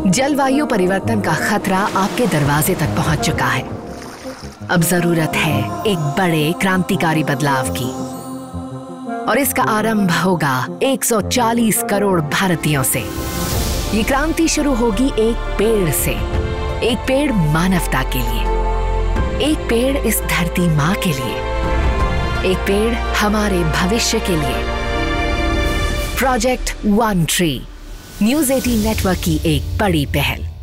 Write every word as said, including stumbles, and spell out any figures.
जलवायु परिवर्तन का खतरा आपके दरवाजे तक पहुंच चुका है। अब जरूरत है एक बड़े क्रांतिकारी बदलाव की, और इसका आरंभ होगा एक सौ चालीस करोड़ भारतीयों से। ये क्रांति शुरू होगी एक पेड़ से, एक पेड़ मानवता के लिए, एक पेड़ इस धरती माँ के लिए, एक पेड़ हमारे भविष्य के लिए। प्रोजेक्ट वन ट्री न्यूज़ अठारह नेटवर्क की एक बड़ी पहल।